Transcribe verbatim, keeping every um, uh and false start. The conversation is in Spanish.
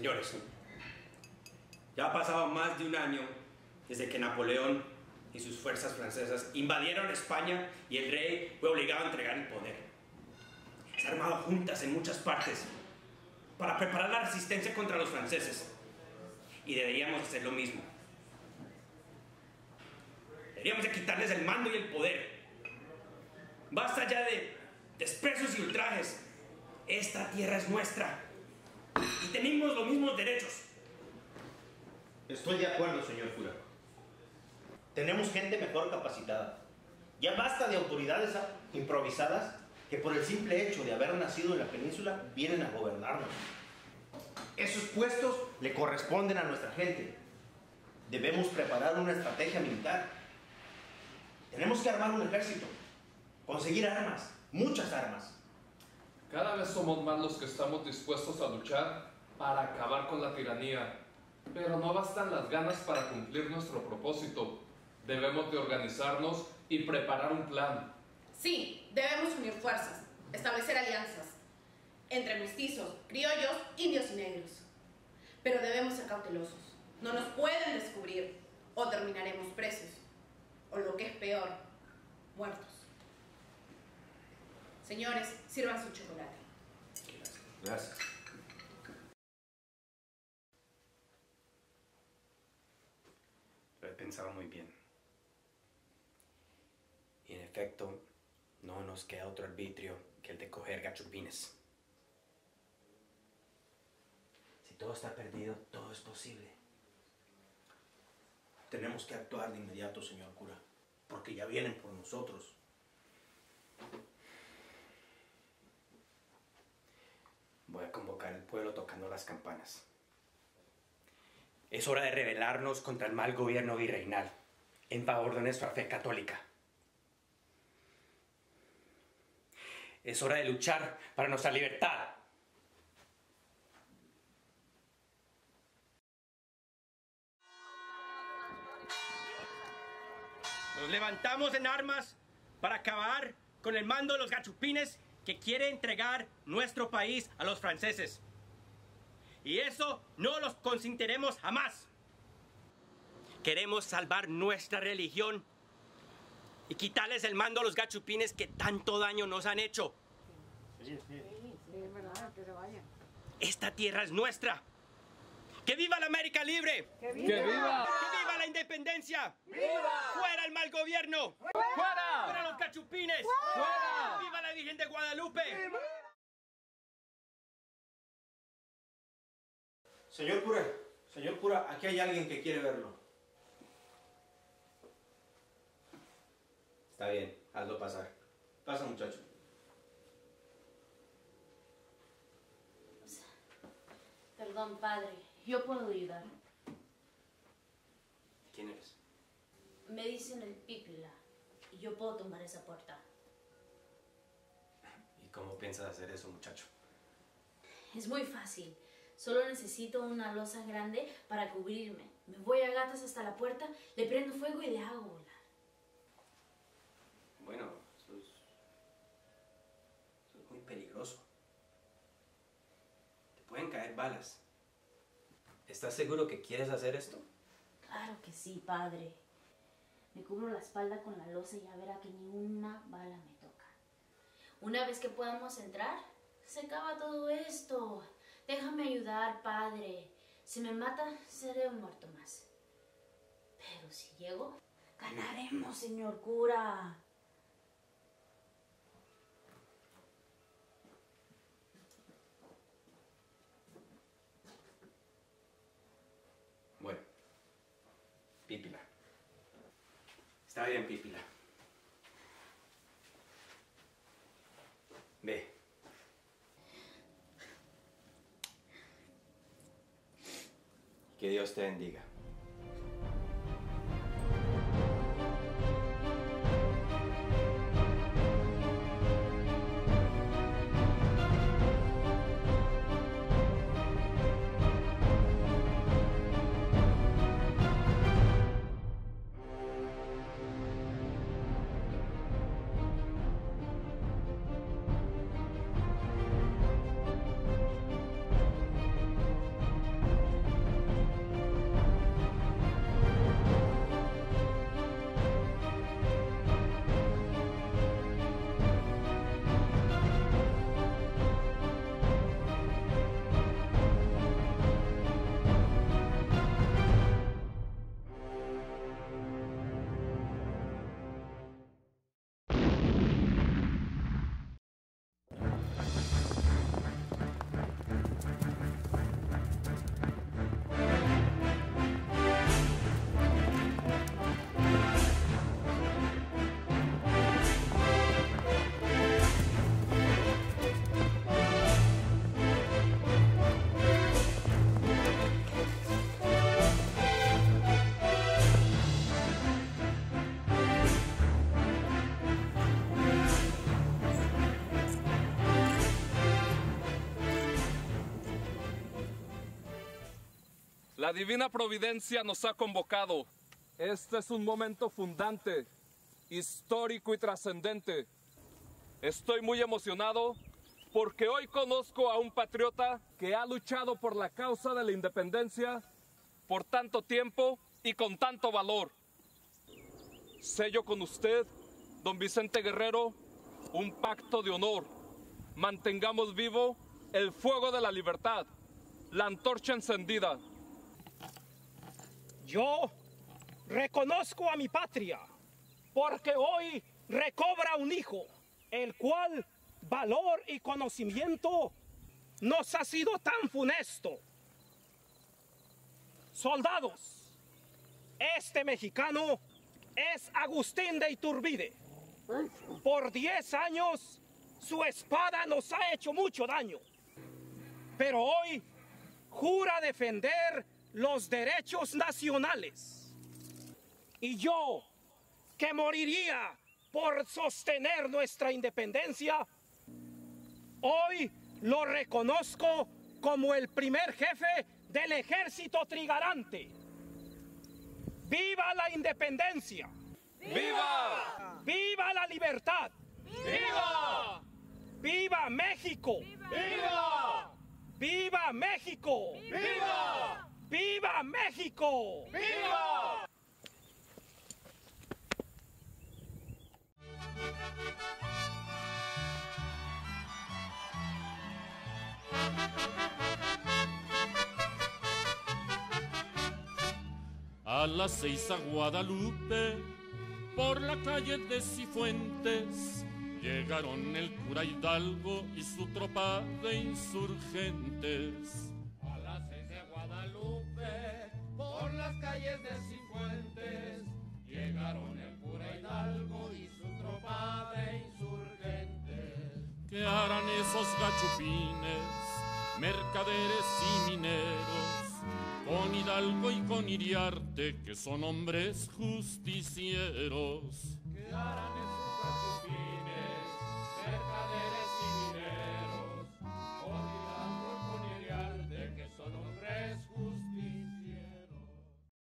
Señores, ya ha pasado más de un año desde que Napoleón y sus fuerzas francesas invadieron España y el rey fue obligado a entregar el poder. Se han armado juntas en muchas partes para preparar la resistencia contra los franceses. Y deberíamos hacer lo mismo. Deberíamos de quitarles el mando y el poder. Basta ya de desprecios y ultrajes. Esta tierra es nuestra y tenemos los mismos derechos. Estoy de acuerdo, señor cura. Tenemos gente mejor capacitada. Ya basta de autoridades improvisadas que por el simple hecho de haber nacido en la península vienen a gobernarnos. Esos puestos le corresponden a nuestra gente. Debemos preparar una estrategia militar. Tenemos que armar un ejército, conseguir armas, muchas armas. Cada vez somos más los que estamos dispuestos a luchar para acabar con la tiranía. Pero no bastan las ganas para cumplir nuestro propósito. Debemos de organizarnos y preparar un plan. Sí, debemos unir fuerzas, establecer alianzas entre mestizos, criollos, indios y negros. Pero debemos ser cautelosos. No nos pueden descubrir o terminaremos presos. O lo que es peor, muertos. Señores, sirvan su chocolate. Gracias. Lo he pensado muy bien. Y en efecto, no nos queda otro arbitrio que el de coger gachupines. Si todo está perdido, todo es posible. Tenemos que actuar de inmediato, señor cura, porque ya vienen por nosotros. Voy a convocar al pueblo tocando las campanas. Es hora de rebelarnos contra el mal gobierno virreinal en favor de nuestra fe católica. Es hora de luchar para nuestra libertad. Nos levantamos en armas para acabar con el mando de los gachupines que quiere entregar nuestro país a los franceses. Y eso no los consentiremos jamás. Queremos salvar nuestra religión y quitarles el mando a los gachupines que tanto daño nos han hecho. Sí, sí, sí, es verdad, que se vayan. Esta tierra es nuestra. ¡Que viva la América libre! ¡Que viva! ¡Que viva! ¡Que viva la independencia! ¡Viva! ¡Fuera el mal gobierno! ¡Fuera! ¡Fuera los gachupines! ¡Fuera! ¡Viva la Virgen de Guadalupe! Señor cura, señor cura, aquí hay alguien que quiere verlo. Está bien, hazlo pasar. Pasa, muchacho. Perdón, padre. Yo puedo ayudar. ¿Quién eres? Me dicen el Pípila y yo puedo tumbar esa puerta. ¿Y cómo piensas hacer eso, muchacho? Es muy fácil. Solo necesito una losa grande para cubrirme. Me voy a gatas hasta la puerta, le prendo fuego y le hago volar. Bueno, eso es, eso es muy peligroso. Te pueden caer balas. ¿Estás seguro que quieres hacer esto? Claro que sí, padre. Me cubro la espalda con la losa y ya verá que ni una bala me toca. Una vez que podamos entrar, se acaba todo esto. Déjame ayudar, padre. Si me mata, seré un muerto más. Pero si llego, ganaremos, señor cura. Bueno, Pípila. Está bien, Pípila. Ve. Que Dios te bendiga. La divina providencia nos ha convocado. Este es un momento fundante, histórico y trascendente. Estoy muy emocionado porque hoy conozco a un patriota que ha luchado por la causa de la independencia por tanto tiempo y con tanto valor. Sello con usted, don Vicente Guerrero, un pacto de honor. Mantengamos vivo el fuego de la libertad, la antorcha encendida. Yo reconozco a mi patria, porque hoy recobra un hijo, el cual valor y conocimiento nos ha sido tan funesto. Soldados, este mexicano es Agustín de Iturbide. Por diez años su espada nos ha hecho mucho daño, pero hoy jura defender los derechos nacionales. Y yo, que moriría por sostener nuestra independencia, hoy lo reconozco como el primer jefe del ejército trigarante. ¡Viva la independencia! ¡Viva! ¡Viva la libertad! ¡Viva! ¡Viva México! ¡Viva! ¡Viva México! ¡Viva! ¡Viva México! ¡Viva! A las seis a Guadalupe, por la calle de Cifuentes, llegaron el cura Hidalgo y su tropa de insurgentes. A las seis de Guadalupe, por las calles de Cifuentes, llegaron el cura Hidalgo y su tropa de insurgentes. ¿Qué harán esos gachupines, mercaderes y mineros, con Hidalgo y con Iriarte, que son hombres justicieros? ¿Qué harán esos